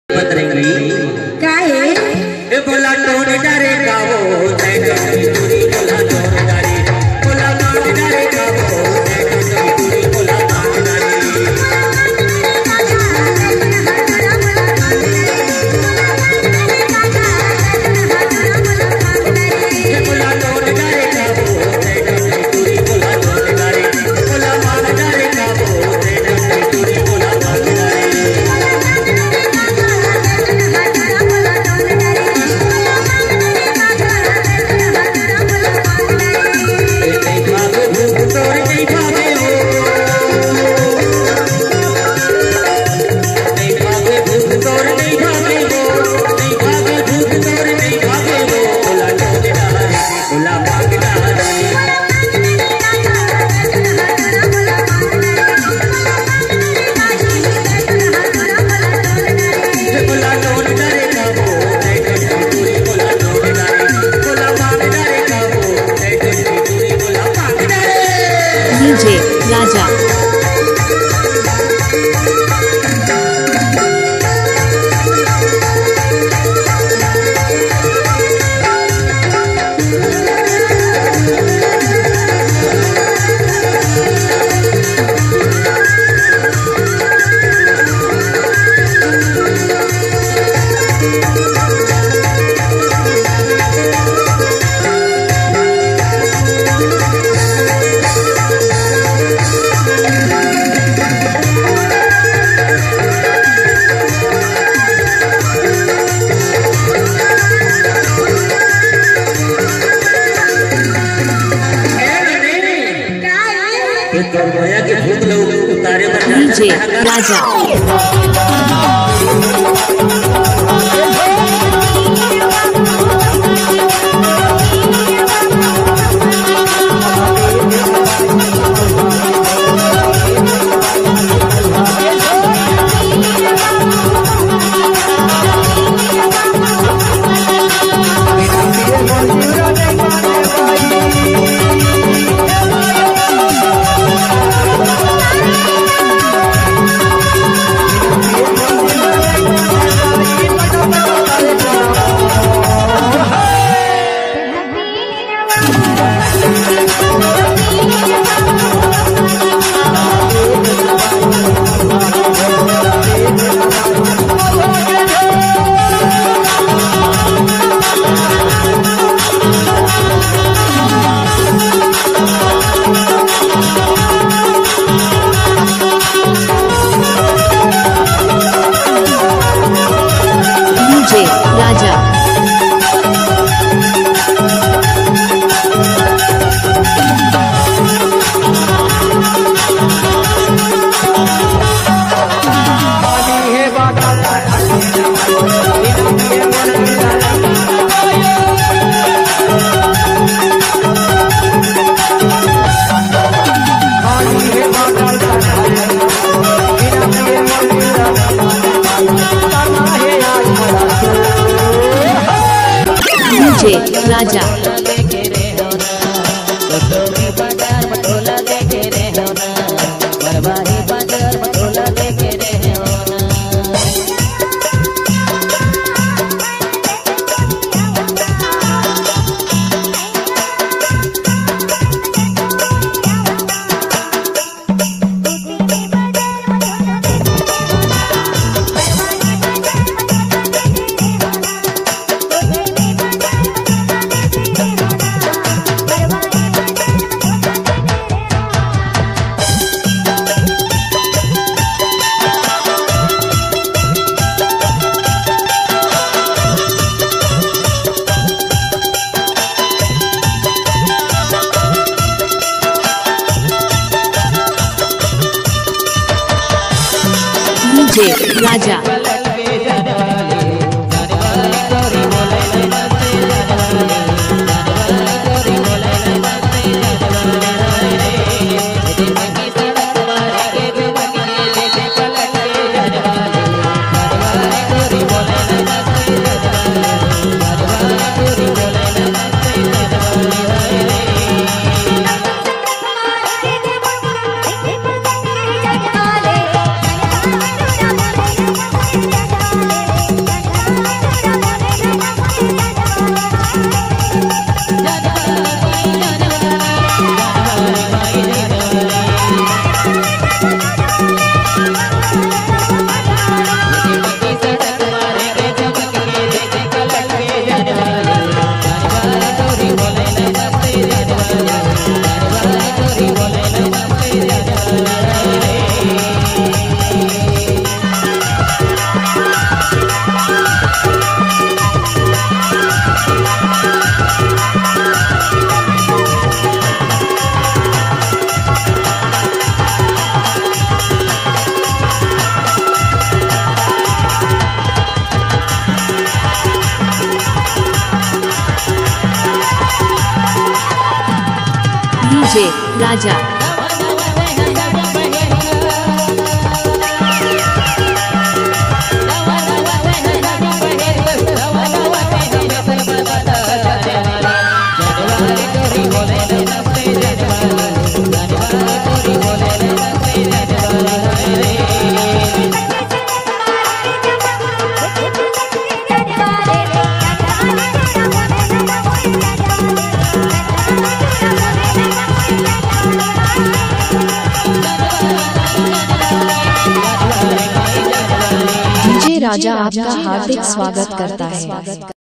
पतरंगी काहे ए बोला टोन डरे का वो मैं कभी दूरी बोला टोन डरे बोला मान डरे का वो मैं कभी दूरी बोला मान डरे ए बोला टोन डरे का वो मैं कभी दूरी बोला टोन डरे बोला मान डरे का वो मैं कभी दूरी बोला मान डरे डीजे राजा डीजे राजा राजा डीजे राजा डीजे राजा डीजे राजा डीजे राजा आपका हार्दिक स्वागत करता है।